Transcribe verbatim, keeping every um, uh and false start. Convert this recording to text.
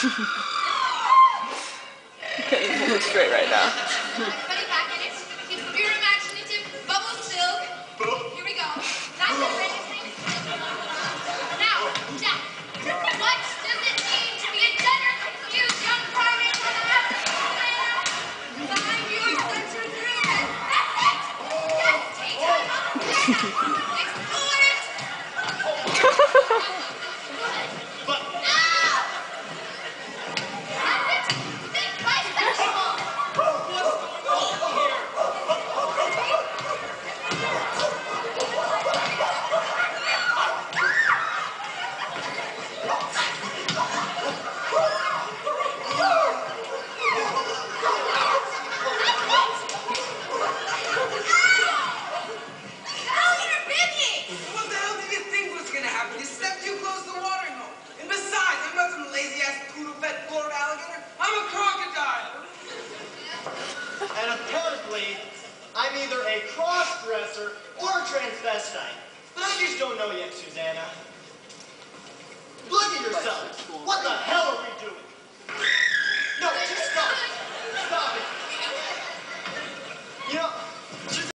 Couldn't hold it straight right now. Everybody back in it. Keep your imaginative bubble still. Here we go. Nice and ready. Now, Jack, what does it mean to be a gender confused young primate with an African man? Find your center through it. That's it. Yes, teacher. Explore it. But No! That's it. Think bisexual. what's going on here? What the hell did you think was gonna happen? You stepped too close to the watering hole. And besides, I'm not some lazy-ass poodle-fed Florida alligator. I'm a crocodile. And apparently, I'm either a cross-dresser or a transvestite. But I just don't know yet, Susanna. Look at yourself. What the hell are we doing?